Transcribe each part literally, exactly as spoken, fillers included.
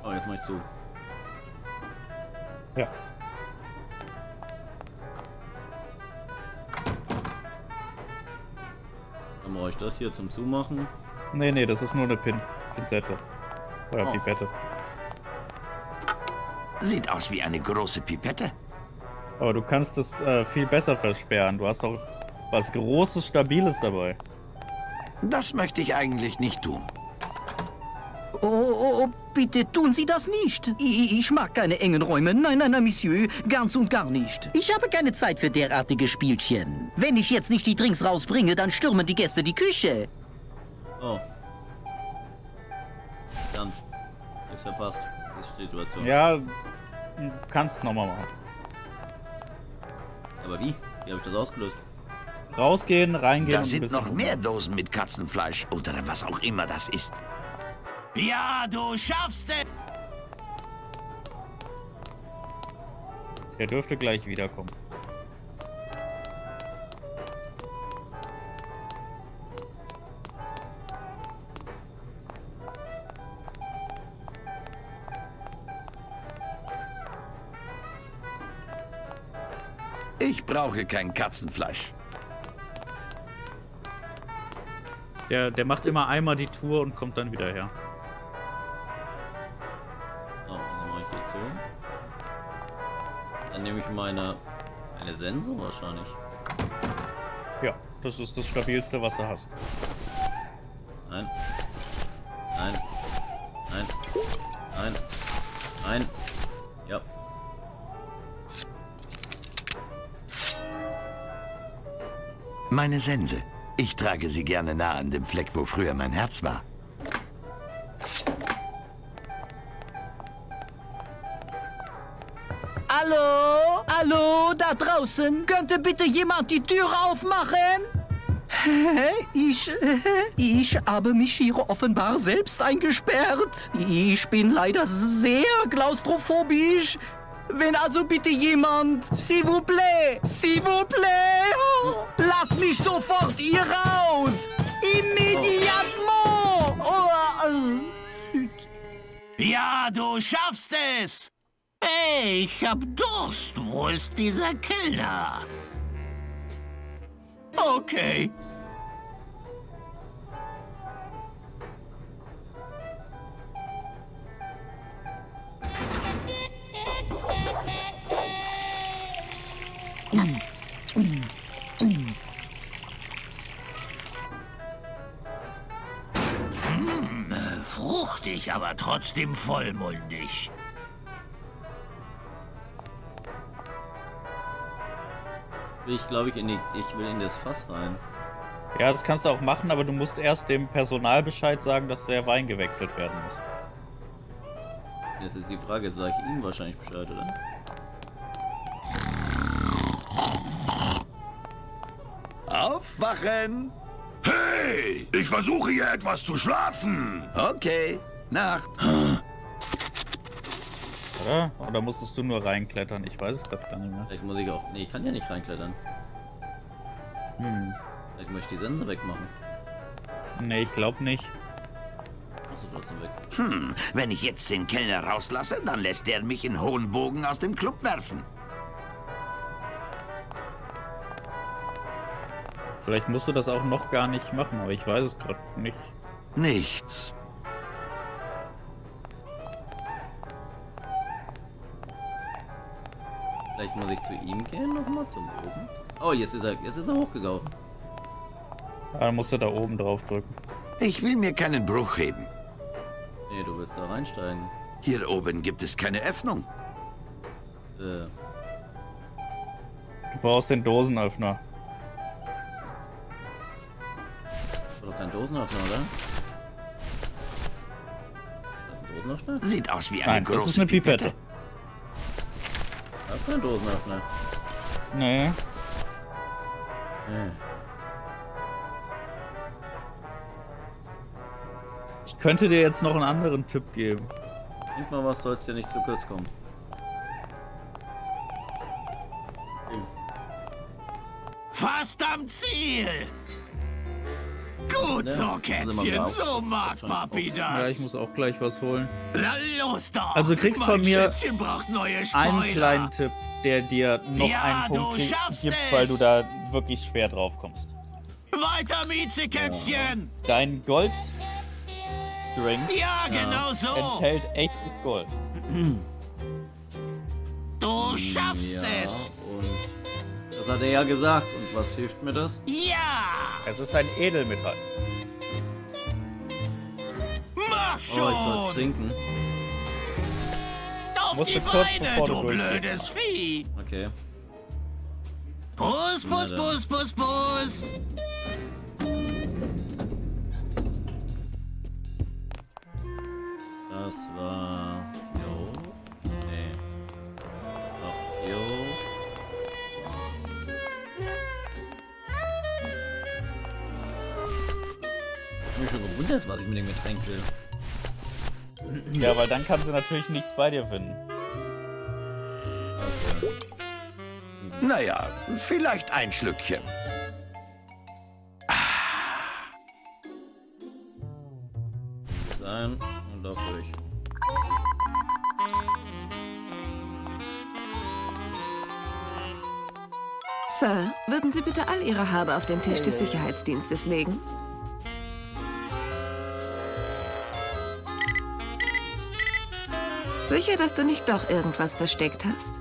Oh, jetzt mach ich zu. Ja. Dann brauche ich das hier zum Zumachen. Nee, nee, das ist nur eine Pin Pinzette. Oder Oh. Pipette. Sieht aus wie eine große Pipette. Aber du kannst es äh, viel besser versperren. Du hast doch was Großes, Stabiles dabei. Das möchte ich eigentlich nicht tun. Oh, oh, oh, bitte tun Sie das nicht. Ich, ich mag keine engen Räume. Nein, nein, nein, Monsieur. Ganz und gar nicht. Ich habe keine Zeit für derartige Spielchen. Wenn ich jetzt nicht die Drinks rausbringe, dann stürmen die Gäste die Küche. Oh. Verdammt. Ich hab's verpasst. Die Situation. Ja, kannst nochmal machen. Aber wie? Wie habe ich das ausgelöst? Rausgehen, reingehen. Da und ein sind bisschen noch mehr Dosen mit Katzenfleisch oder was auch immer das ist. Ja, du schaffst es! Der dürfte gleich wiederkommen. Ich brauche kein Katzenfleisch. Der, der macht immer einmal die Tour und kommt dann wieder her. Oh, dann mache ich die zu. Dann nehme ich meine... Eine Sense wahrscheinlich. Ja, das ist das Stabilste, was du hast. Nein. Nein. Nein. Nein. Nein. Ja. Meine Sense. Ich trage sie gerne nah an dem Fleck, wo früher mein Herz war. Hallo? Hallo, da draußen? Könnte bitte jemand die Tür aufmachen? Hä? Ich, äh, ich habe mich hier offenbar selbst eingesperrt. Ich bin leider sehr klaustrophobisch. Wenn also bitte jemand, s'il vous plaît, s'il vous plaît, lass mich sofort hier raus. Immediatement. Oh, äh, Ja, du schaffst es! Hey, ich hab Durst. Wo ist dieser Kellner? Okay. Fruchtig, aber trotzdem vollmundig. Ich glaube, ich in die, ich will in das Fass rein. Ja, das kannst du auch machen, aber du musst erst dem Personal Bescheid sagen, dass der Wein gewechselt werden muss. Jetzt ist die Frage, jetzt sage ich ihm wahrscheinlich Bescheid, oder? Aufwachen! Hey, ich versuche hier etwas zu schlafen. Okay, Nacht. Oder? Oder musstest du nur reinklettern? Ich weiß es gerade gar nicht mehr. Vielleicht muss ich auch... Nee, ich kann ja nicht reinklettern. Hm. Vielleicht möchte ich die Sense wegmachen. Nee, ich glaube nicht. Machst du trotzdem weg. Hm, wenn ich jetzt den Kellner rauslasse, dann lässt er mich in hohen Bogen aus dem Club werfen. Vielleicht musst du das auch noch gar nicht machen, aber ich weiß es gerade nicht. Nichts. Vielleicht muss ich zu ihm gehen nochmal zum oben. Oh, jetzt ist er, jetzt ist er hochgelaufen. Ah, dann musst du da oben drauf drücken. Ich will mir keinen Bruch heben. Nee, du willst da reinsteigen. Hier oben gibt es keine Öffnung. Äh, Du brauchst den Dosenöffner. war doch kein Dosenöffner, oder? Das ist ein Dosenöffner? Sieht aus wie eine Nein, große das ist eine Pipette. Das ist kein Dosenöffner. Nee. Nee. Ich könnte dir jetzt noch einen anderen Tipp geben. Denk mal, was soll's dir nicht zu kurz kommen. Fast am Ziel. Gut Ja, so, also Kätzchen, mal so mag Papi Ja, ich das. muss auch gleich was holen. Na los doch. Also du kriegst mein von mir Schätzchen braucht neue Spoiler. Einen kleinen Tipp, der dir noch Ja, einen Punkt du krieg- schaffst gibt, es. weil du da wirklich schwer drauf kommst. Weiter, Miezekätzchen. Dein Golddrink Ja, genau so. enthält echtes Gold. Du schaffst Ja, es. und das hat er ja gesagt. Und was hilft mir das? Ja. Es ist ein Edelmetall. Mach Oh, ich soll es schon. trinken. Auf Musst die du kurz Beine, bevor du du durchgehst blödes Vieh. Okay. Puss, puss, Na dann. puss, puss, puss. Das war... Jo. Nee. Doch, jo. Ich hab mich schon gewundert, was ich mit dem Getränk will. Ja, weil dann kannst du natürlich nichts bei dir finden. Okay. Naja, vielleicht ein Schlückchen. Sein und lauf durch. Sir, würden Sie bitte all Ihre Habe auf den Tisch des Sicherheitsdienstes legen? Sicher, dass du nicht doch irgendwas versteckt hast?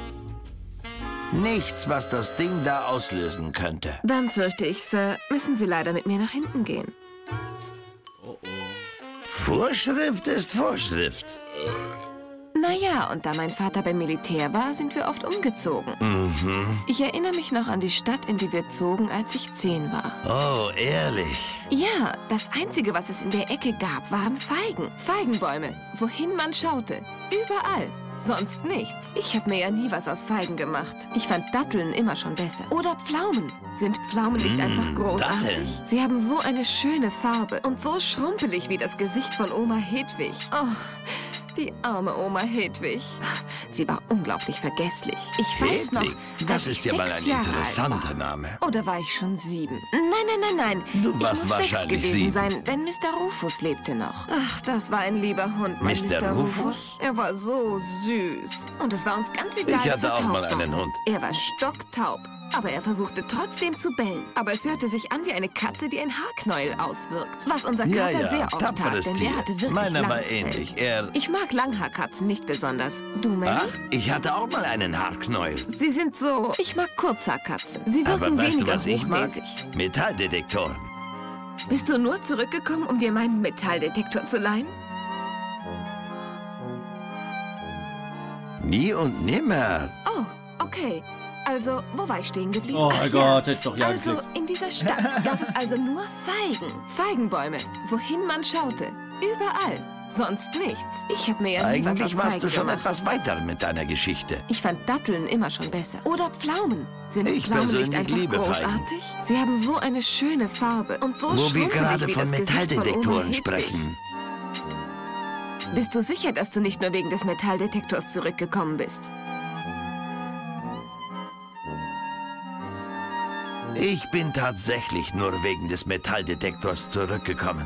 Nichts, was das Ding da auslösen könnte. Dann fürchte ich, Sir, müssen Sie leider mit mir nach hinten gehen. Oh oh. Vorschrift ist Vorschrift. Naja, und da mein Vater beim Militär war, sind wir oft umgezogen. Mhm. Ich erinnere mich noch an die Stadt, in die wir zogen, als ich zehn war. Oh, ehrlich. Ja, das Einzige, was es in der Ecke gab, waren Feigen. Feigenbäume. Wohin man schaute. Überall. Sonst nichts. Ich habe mir ja nie was aus Feigen gemacht. Ich fand Datteln immer schon besser. Oder Pflaumen. Sind Pflaumen nicht Mm, einfach großartig? Datteln. Sie haben so eine schöne Farbe und so schrumpelig wie das Gesicht von Oma Hedwig. Oh, die arme Oma Hedwig. Sie war unglaublich vergesslich. Ich weiß noch, Hedwig, dass das ich ist ja mal sechs ein Jahre alt interessanter war. Name. Oder war ich schon sieben? Nein, nein, nein, nein. Du ich warst muss sechs wahrscheinlich gewesen sieben. sein, denn Mister Rufus lebte noch. Ach, das war ein lieber Hund, mein Mister Mister Rufus? Rufus. Er war so süß. Und es war uns ganz egal, Ich dass er hatte auch taub mal war. einen Hund. Er war stocktaub. Aber er versuchte trotzdem zu bellen. Aber es hörte sich an wie eine Katze, die ein Haarknäuel auswirkt. Was unser Ja, Kater ja, sehr oft tat, tapferes denn Tier. der hatte wirklich Meiner war langes Fell. ähnlich. Er... Ich mag Langhaarkatzen nicht besonders. Du, Manny? Ach, ich hatte auch mal einen Haarknäuel. Sie sind so... Ich mag Kurzhaarkatzen. Sie wirken Aber weißt du, weniger was ich mag? hochnäsig. Metalldetektoren. Bist du nur zurückgekommen, um dir meinen Metalldetektor zu leihen? Nie und nimmer. Oh, okay. Also, wo war ich stehen geblieben? Oh Ach mein ja. Gott, hätte ich doch ja Also, geklickt. in dieser Stadt gab es also nur Feigen. Feigenbäume. Wohin man schaute. Überall. Sonst nichts. Ich habe mir ja nie was aus Eigentlich warst Feigen du schon gemacht. etwas weiter mit deiner Geschichte. Ich fand Datteln immer schon besser. Oder Pflaumen. Sind Ich Pflaumen nicht persönlich einfach liebe Feigen. großartig? Sie haben so eine schöne Farbe und so Wo wir schrumpelig gerade wie von das Gesicht von Oma Metalldetektoren Hedwig. sprechen. Bist du sicher, dass du nicht nur wegen des Metalldetektors zurückgekommen bist? Ich bin tatsächlich nur wegen des Metalldetektors zurückgekommen.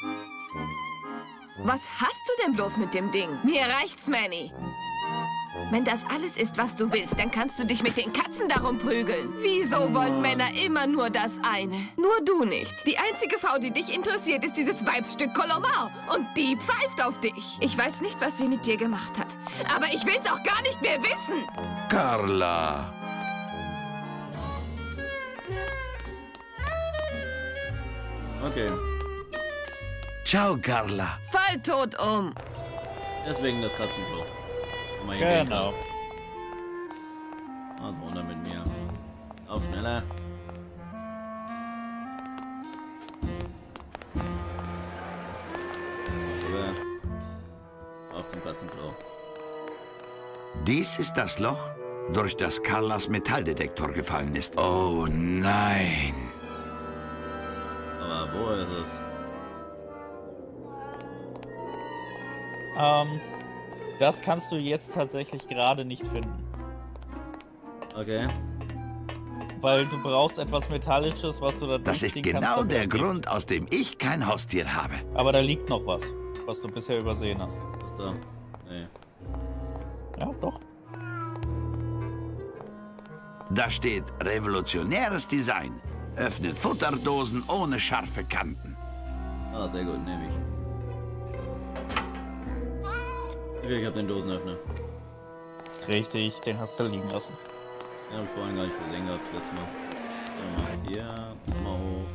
Was hast du denn bloß mit dem Ding? Mir reicht's, Manny. Wenn das alles ist, was du willst, dann kannst du dich mit den Katzen darum prügeln. Wieso wollen Männer immer nur das eine? Nur du nicht. Die einzige Frau, die dich interessiert, ist dieses Weibsstück Colomar. Und die pfeift auf dich. Ich weiß nicht, was sie mit dir gemacht hat. Aber ich will's auch gar nicht mehr wissen. Carla. Okay. Ciao, Carla. Fall tot um. Deswegen das Katzenklo. Wo man hingehen Genau. kann. Also runter mit mir. Auf schneller. Rüber. Auf zum Katzenklo. Dies ist das Loch, durch das Carlas Metalldetektor gefallen ist. Oh nein. Aber wo ist es? Ähm, das kannst du jetzt tatsächlich gerade nicht finden. Okay. weil du brauchst etwas Metallisches, was du da Das ist durchziehen genau kannst, der damit- Grund, aus dem ich kein Haustier habe. Aber da liegt noch was, was du bisher übersehen hast. Was da? Nee. Ja, doch. Da steht revolutionäres Design. Öffnet Futterdosen ohne scharfe Kanten. Ah, sehr gut, nehme ich. Okay, ich hab den Dosenöffner. Richtig, den hast du liegen lassen. Den hab ich vorhin gar nicht gesehen gehabt, letztes Mal. Warte mal, hier, mal hoch.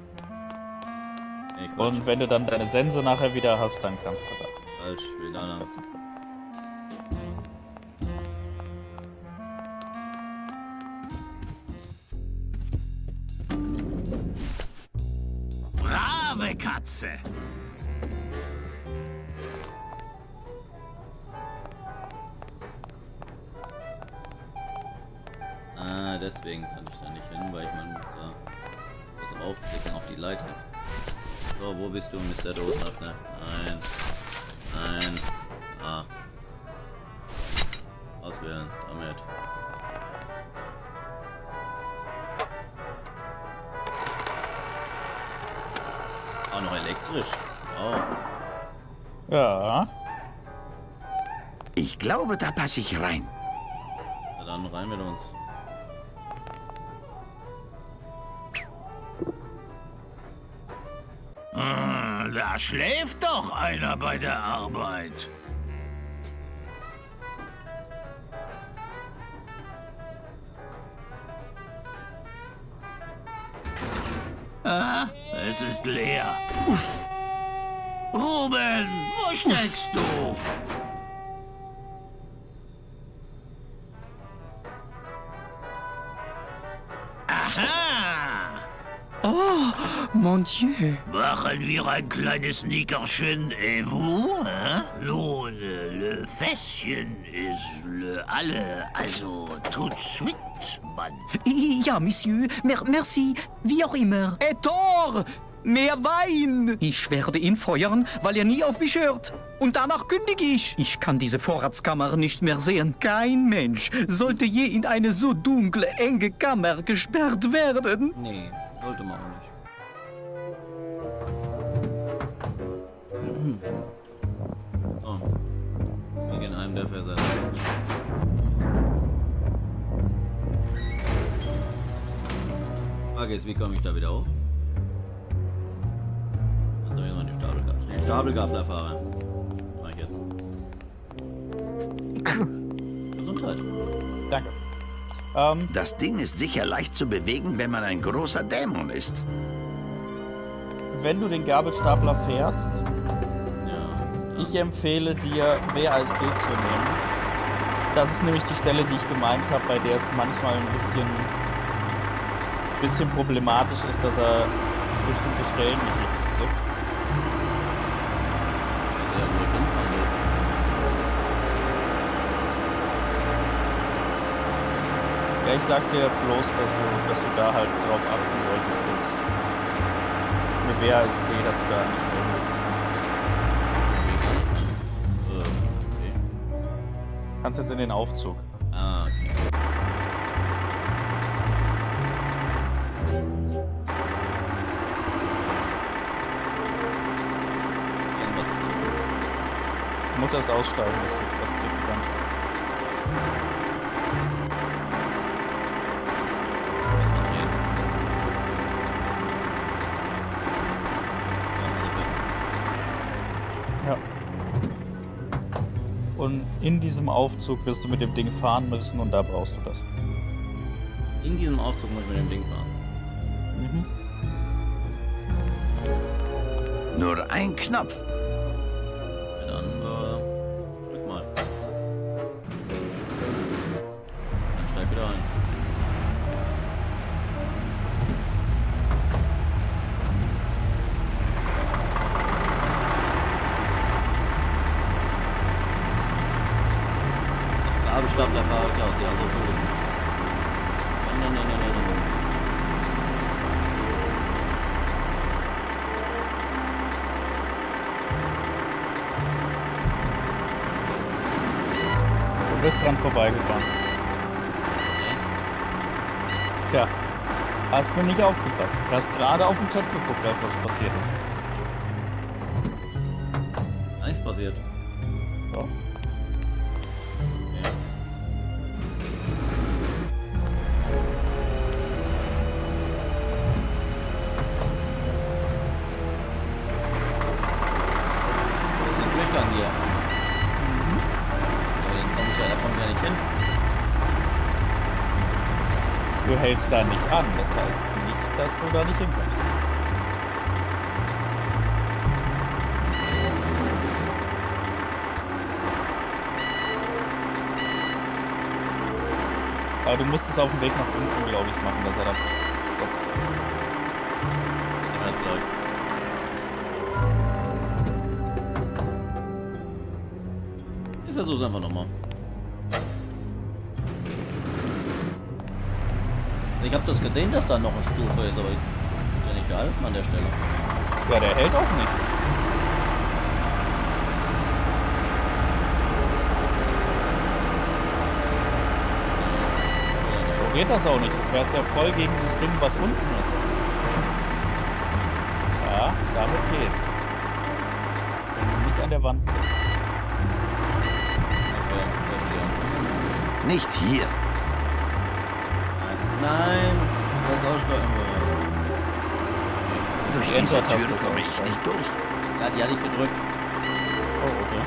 Nee, Quatsch. Und wenn du dann deine Sense nachher wieder hast, dann kannst du da. Falsch, ich will da lang. Brave Katze. Ah, deswegen kann ich da nicht hin, weil ich man muss da so draufklicken auf die Leiter. So, wo bist du, Mister Dosenöffner? Nein. Nein. Ah. Auswählen, damit. Auch noch elektrisch. Oh. Ja. Ich glaube, da passe ich rein. Na dann rein mit uns. Ah, da schläft doch einer bei der Arbeit. Ah, es ist leer. Uff. Ruben, wo steckst du? Aha! Oh, mon Dieu. Machen wir ein kleines Nickerchen, et vous, hein? Nun, äh, le Fässchen ist le alle, also tout de suite, Mann. Ja, Monsieur, mer merci, wie auch immer. Etor! Mehr Wein! Ich werde ihn feuern, weil er nie auf mich hört. Und danach kündige ich. Ich kann diese Vorratskammer nicht mehr sehen. Kein Mensch sollte je in eine so dunkle, enge Kammer gesperrt werden. Nee, sollte man auch nicht. So. Wir gehen einem der Versetzer. Frage ist, wie komme ich da wieder hoch? Also hier noch die Stapelgabel. Den Stapelgablerfahrer. Mach ich jetzt. Gesundheit. Danke. Ähm, Das Ding ist sicher leicht zu bewegen, wenn man ein großer Dämon ist. wenn du den Gabelstapler fährst, Ja. ich empfehle dir, W A S D zu nehmen. Das ist nämlich die Stelle, die ich gemeint habe, bei der es manchmal ein bisschen, bisschen problematisch ist, dass er bestimmte Stellen nicht richtig trifft. Also ja, wo ich hinfahren will. Ja, ich sag dir bloß, dass du, dass du da halt drauf achten solltest, dass mit W A S D, dass du da an die Stellen richtig Äh, okay. kannst jetzt in den Aufzug. Ah, okay. Irgendwas klicken. Du musst erst aussteigen, dass du was klicken kannst. Ja. Und in diesem Aufzug wirst du mit dem Ding fahren müssen und da brauchst du das. In diesem Aufzug muss ich mit dem Ding fahren. Mhm. Nur ein Knopf. Ja, dann, äh, drück mal. Dann steig wieder ein. Gabelstaplerfahrer, Klaus, ja, so fühle ich mich. Nein, nein, nein, nein, nein, nein. Du bist dran vorbeigefahren. Tja, hast du nicht aufgepasst. Du hast gerade auf den Chat geguckt, als was passiert ist. Nichts passiert. Doch. Ja. Das ist ein Durchgang hier. Mhm. Aber den komme ich ja, da komme ich ja nicht hin. Du hältst da nicht an, das heißt nicht, dass du da nicht hinkommst. Aber du musst es auf dem Weg nach unten, glaube ich, machen, dass er da stoppt. Ja, das glaube ich. Ich versuche es einfach nochmal. Ich habe das gesehen, dass da noch eine Stufe ist, aber ist ja nicht gehalten an der Stelle. Ja, der hält auch nicht. So geht das auch nicht. Du fährst ja voll gegen das Ding, was unten ist. Ja, damit geht's. Wenn du nicht an der Wand bist. Okay, verstehe. Nicht hier. Nein, das Aussteuern. Durch Die diese Enter-Taste Tür ist komme ich aussteigen. nicht durch. Ja, die hatte ich gedrückt. Oh, okay.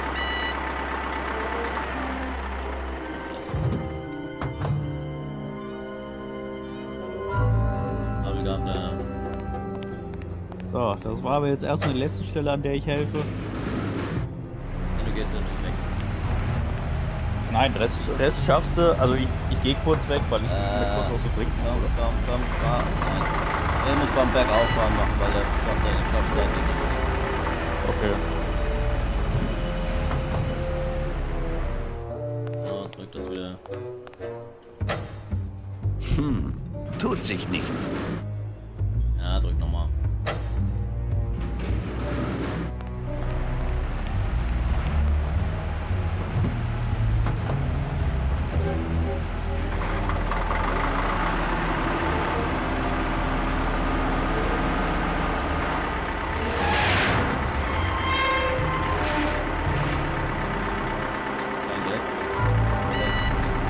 Kabel gehabt, naja. So, das war aber jetzt erstmal die letzte Stelle, an der ich helfe. Du gehst ja nicht weg. Nein, Rest, Rest schaffst du. Also ich, ich gehe kurz weg, weil ich Äh, mir kurz was zu trinken Komm, habe. komm, komm, fahr. Nein. Er muss beim Bergauffahren machen, weil er schafft er nicht, schafft er nicht. Okay. So, drück das wieder. Hm, tut sich nichts. Ja, drück nochmal. Und jetzt? Jetzt.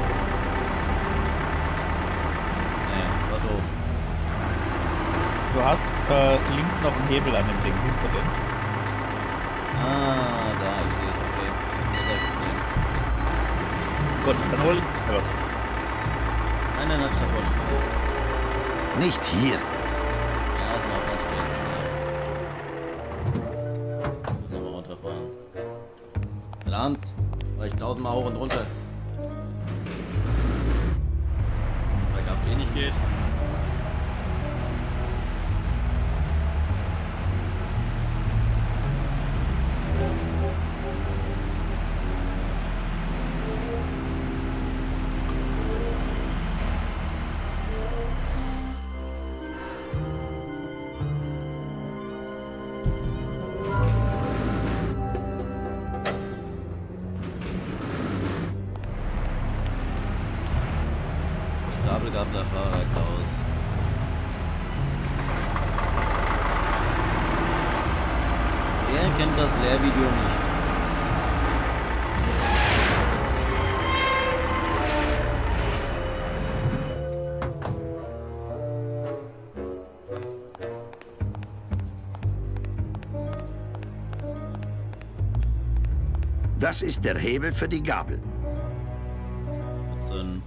Nee, das war doof. Du hast äh, links noch einen Hebel an dem Ding, siehst du den? Ah, da, ich sehe es, okay. Da soll ich es sehen. Gut, dann hol ich ja, was. Nein, nein, hab ich davor nicht. Nicht hier. Ja, ist noch ganz schnell, schnell. Ich muss nochmal runterfahren. Verdammt, weil ich tausendmal hoch und runter. Bergab eh nicht geht. Stapelgabler Fahrradhaus. Wer kennt das Lehrvideo nicht? Das ist der Hebel für die Gabel. vierzehn.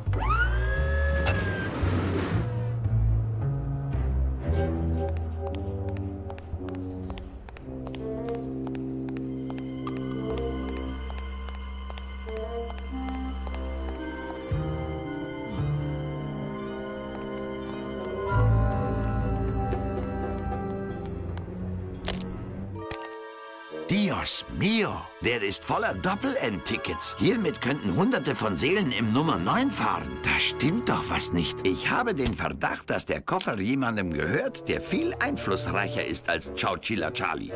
Dios mio, der ist voller Doppel-N-Tickets. Hiermit könnten Hunderte von Seelen im Nummer neun fahren. Da stimmt doch was nicht. Ich habe den Verdacht, dass der Koffer jemandem gehört, der viel einflussreicher ist als Chowchilla Charlie.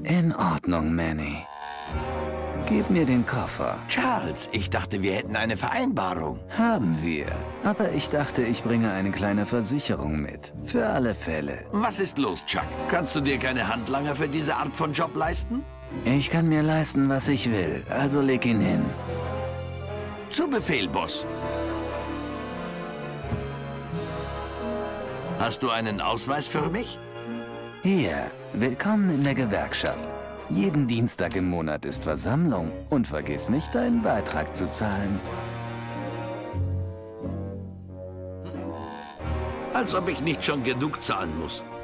In Ordnung, Manny. Gib mir den Koffer. Charles, ich dachte, wir hätten eine Vereinbarung. Haben wir. Aber ich dachte, ich bringe eine kleine Versicherung mit. Für alle Fälle. Was ist los, Chuck? Kannst du dir keine Handlanger für diese Art von Job leisten? Ich kann mir leisten, was ich will. Also leg ihn hin. Zu Befehl, Boss. Hast du einen Ausweis für mich? Hier, willkommen in der Gewerkschaft. Jeden Dienstag im Monat ist Versammlung. Und vergiss nicht, deinen Beitrag zu zahlen. Als ob ich nicht schon genug zahlen muss.